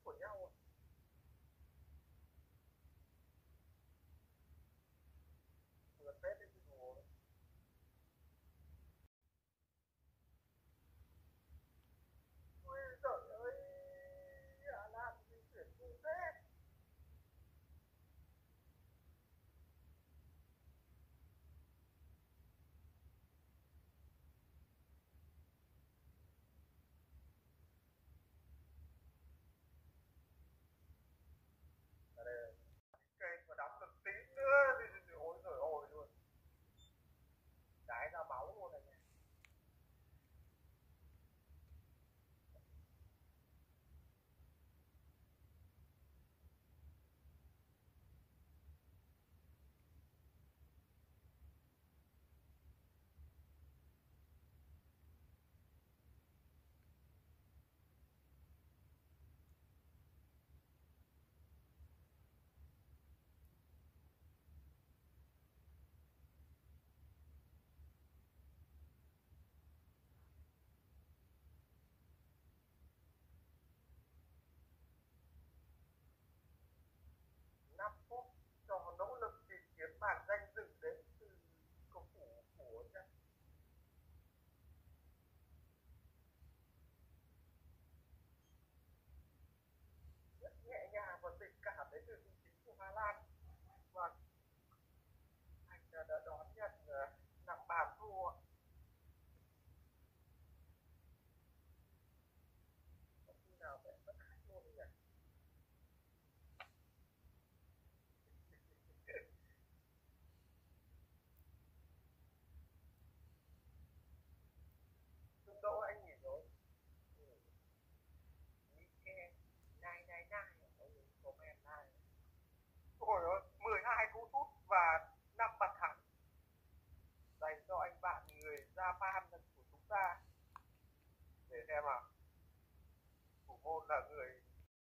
của nhau. Vừa Tết đến mùa. Ôi trời ơi, Lan di chuyển cùng thế. Ở đây cây mà đóng được tí nữa thì ôi trời ơi luôn. Đái ra máu luôn này. Năm phút cho nỗ lực tìm kiếm bản danh dự đến từ cầu thủ của nha. Rất nhẹ nhàng và tình cảm đến từ vị trí của Hà Lan. Và anh đã đón nhận nằm bàn thua. Không khi nào phải mất khách luôn nhỉ. Trung Đỗ anh nghỉ rồi. Nike này này này comment này. Ôi ơi, 12 cú sút và 5 bàn thắng dành cho anh bạn người Japan của chúng ta. Để xem nào. Thủ môn là người